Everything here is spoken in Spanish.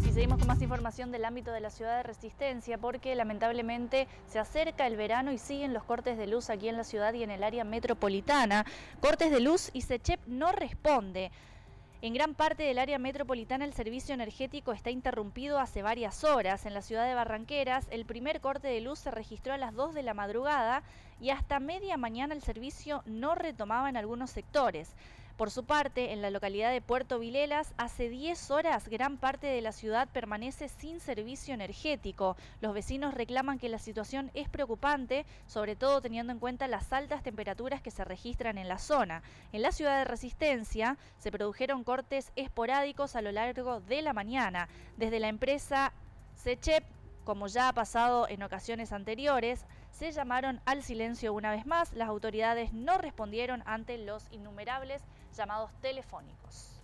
Y seguimos con más información del ámbito de la ciudad de Resistencia porque lamentablemente se acerca el verano y siguen los cortes de luz aquí en la ciudad y en el área metropolitana. Cortes de luz y SECHEP no responde. En gran parte del área metropolitana el servicio energético está interrumpido hace varias horas. En la ciudad de Barranqueras el primer corte de luz se registró a las 2 de la madrugada y hasta media mañana el servicio no retomaba en algunos sectores. Por su parte, en la localidad de Puerto Vilelas, hace 10 horas gran parte de la ciudad permanece sin servicio energético. Los vecinos reclaman que la situación es preocupante, sobre todo teniendo en cuenta las altas temperaturas que se registran en la zona. En la ciudad de Resistencia se produjeron cortes esporádicos a lo largo de la mañana. Desde la empresa SECHEP, como ya ha pasado en ocasiones anteriores, se llamaron al silencio una vez más. Las autoridades no respondieron ante los innumerables llamados telefónicos.